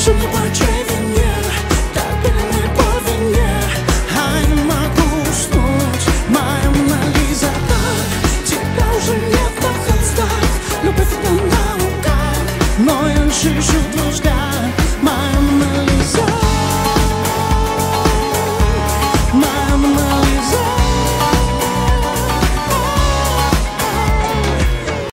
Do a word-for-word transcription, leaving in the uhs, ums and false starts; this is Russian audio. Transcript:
Живу по чьей вине, так или не по вине. А я не могу уснуть, моя Мона Лиза. Так, тебя уже нет на холстах. Любовь это наука, но я жижу.